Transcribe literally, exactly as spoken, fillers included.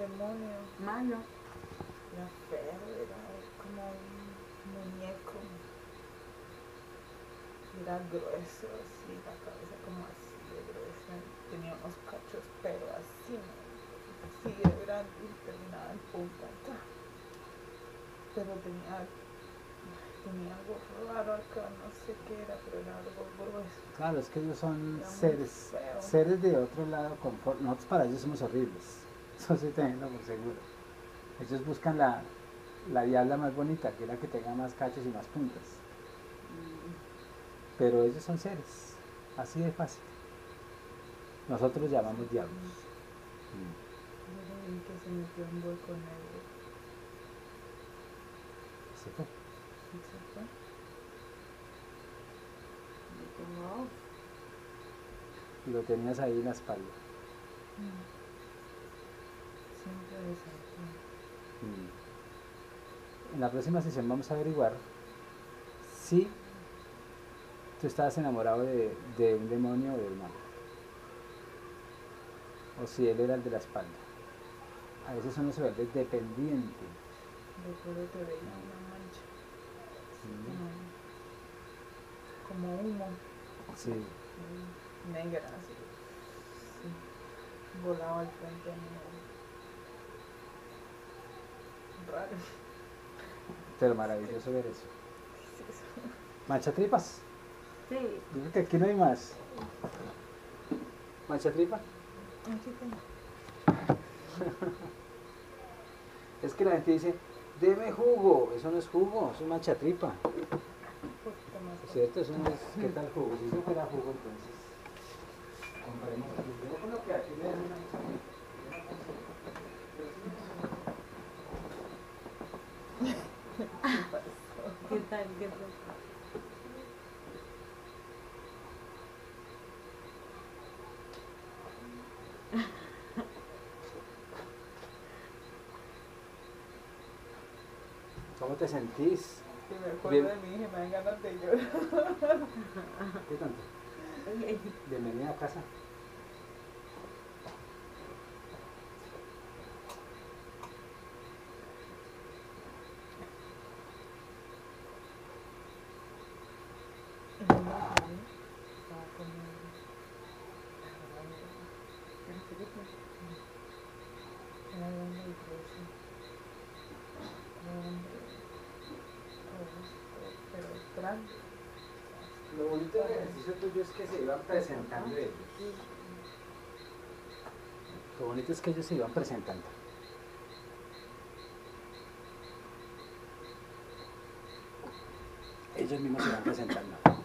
demonio. Malo. Era feo, era como un muñeco. Era grueso, así, la cabeza como así de gruesa. Tenía unos cachos, pero así, así de grande y terminaba en punta acá. Pero tenía, tenía algo raro acá, no sé qué era, pero era algo grueso. Claro, es que ellos son Era muy seres, feo. seres de otro lado, confort. Nosotros para ellos somos horribles, eso sí tenganlo por seguro. Ellos buscan la, la diabla más bonita, que es la que tenga más cachos y más puntas. Pero ellos son seres, así de fácil. Nosotros los llamamos diablos. Mm. Yo vi que se metió en hueco negro. Se fue. ¿Y se fue? Como, Y lo tenías ahí en la espalda. Mm. Siempre desafió. Mm. En la próxima sesión vamos a averiguar si tú estabas enamorado de, de un demonio o de un ángel, o si él era el de la espalda. A veces uno se vuelve dependiente. Recuerdo que veía una mancha, Mm. como, como humo, Sí, mm, negra, así. Sí. Volaba al frente de mí. Raro. pero maravilloso ver eso. ¿Qué es eso? ¿Mancha tripas? sí. Digo que aquí no hay más. ¿Mancha tripa? Aquí tengo. Es que la gente dice, deme jugo. Eso no es jugo, eso es mancha tripa. Un poquito más. ¿Cierto? Eso no es, ¿qué tal jugo? Si eso fuera jugo, entonces compraremos aquí. Yo creo que aquí me dan una mancha ¿Qué pasó? ¿Qué tal? ¿Qué tal? ¿Cómo te sentís? Si me acuerdo Bien. de mi hija me dan ganas de llorar. ¿Qué tanto? Bienvenida a casa. Estaba comiendo. Era grande y grueso. Grande. Robusto, pero grande. Lo bonito del ejercicio tuyo es que se iban presentando ellos. Lo bonito es que ellos se iban presentando. Ellos mismos se iban presentando.